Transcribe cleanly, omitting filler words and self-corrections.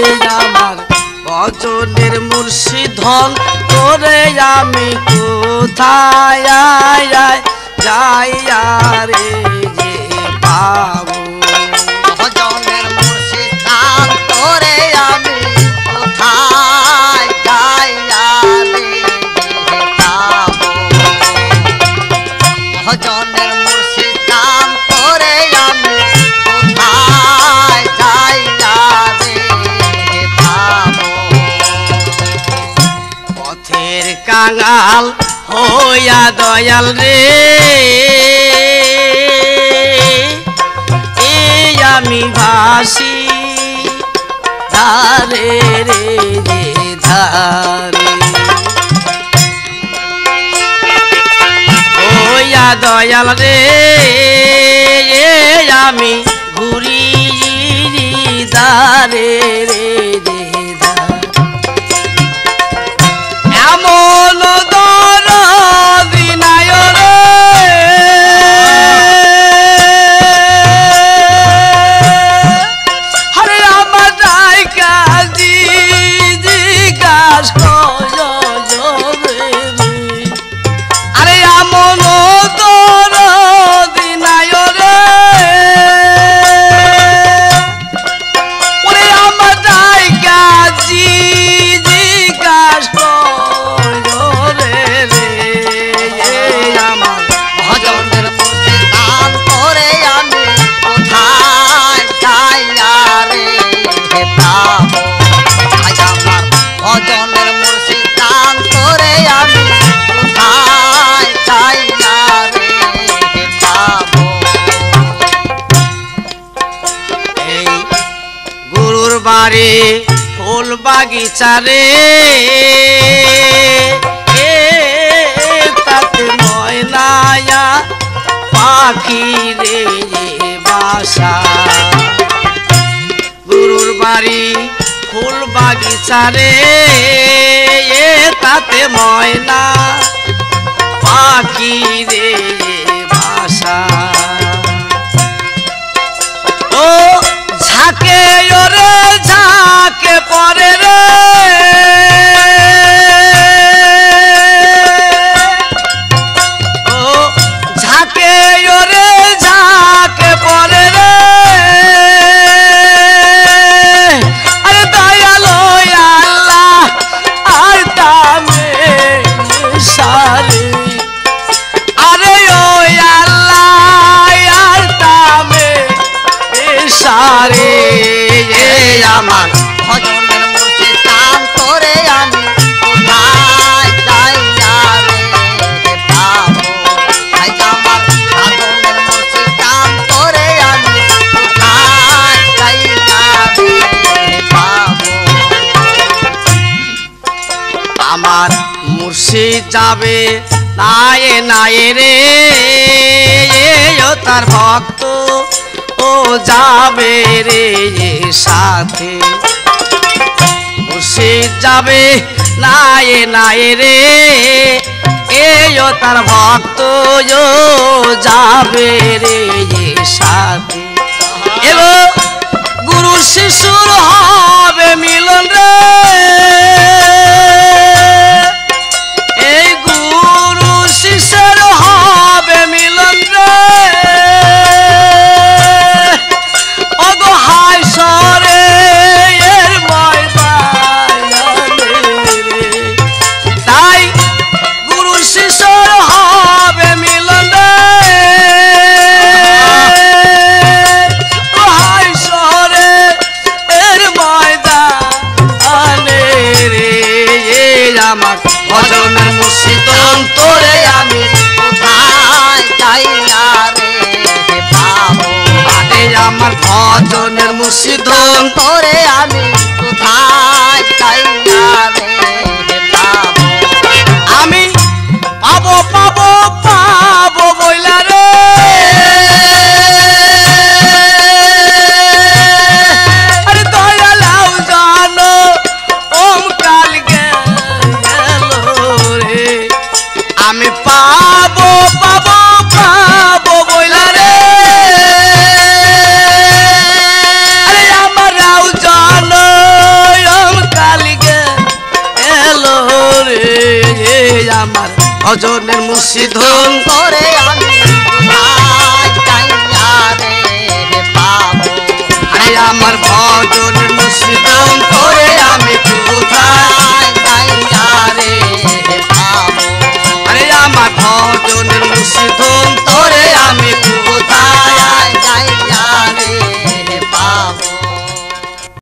আমার ভজনের মুর্শিদন তোরে আমি কোথায় যাইয়া রে যে পাবো ভজনের মুর্শিদান তোরে আমি কোথায় যাইয়া রে পাবো ভজনের মুর্শিদান তোরে আমি কোথায় যাইয়া রে পাবো পথের কাঙাল হইয়া দয়াল রে আমি ভাসি ধারে রে যে ধারে ওয়া দয়াল রে আমি ঘুরি ধারে রে যে এমন দরদি নাই রে হরে আমার ডাইকা জিজ্ঞাস আরে এমন দরদি নাই রে ওরে আমার ডাইকা জিজ্ঞাস ভজনের মুর্শিদান তোরে আমি কোথায় যাইয়া রে পাবো আজ আমার ভজনের মুর্শিদান তোরে আমি কোথায় যাইয়া রে পাবো এই গুরুর বাড়ি ফুল বাগিচা রে তাতে ময়নায়া পাখি রে বাসা গুরুর বাড়ি ফুল বাগিচা রে তাতে ময়না পাখি রে বাসা ও ঝাঁকে ওরে ঝাঁকে পরে রে ও ঝাঁকে ওরে ঝাঁকে পরে রে আরে দয়ালো আল্লাহ আর তামে সারে আরে ও আল্লাহ আর তামে সারে আমার ভজনের মুর্শিদান তোরে আমি কোথায় যাইয়া রে পাবো আজ আমার সাধনের মুর্শিদান তোরে আমি কোথায় যাইয়া রে পাবো আমার মুর্শিদ যাবে নায়ে নায়ে রে ও তার ভক্ত ও যাবে রে সাথে মুর্শিদ যাবে নায়ে নায়ে রে ও তার ভক্ত ও যাবে রে সাথে এলো গুরু শিশুর হবে মিলন রে এই গুরু শিষ্যের হবে মিলন রে অগো হায় সরে এর ময়দানে রে তাই গুরু শিষ্যের হবে মিলন রে ও হায় সরে এর ময়দানে রে আমার ভজনের মুর্শিদন তোরে আমি কোথায় যাইয়া রে পাবো আরে আমার ভজনের মুর্শিদন তোরে আমি কোথায় যাইয়া রে পাবো আমি পাবো পাবো পাবো বইলা রে আরে দয়ালাও জানো ওম কাল গেল রে আমি পাবো পাবো পাবো বইলা রে আরে আমার রাও জানো আমার ভজনের মুর্শিদন তোরে আমি কোথায় যাইয়া রে পাবো আরে আমার ভজনের